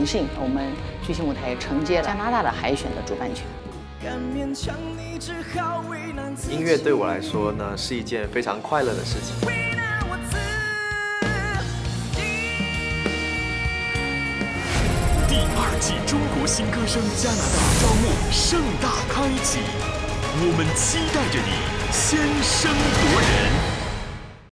荣幸，我们巨星舞台承接了加拿大的海选的主办权。 音乐对我来说呢，是一件非常快乐的事情。 第2季中国新歌声加拿大招募盛大开启，我们期待着你先声夺人。